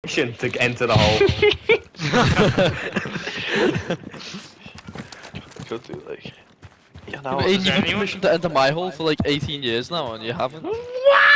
To enter the hole. Could do like. Yeah, No, no. you've had permission to enter my hole for like 18 years now, and you haven't. What?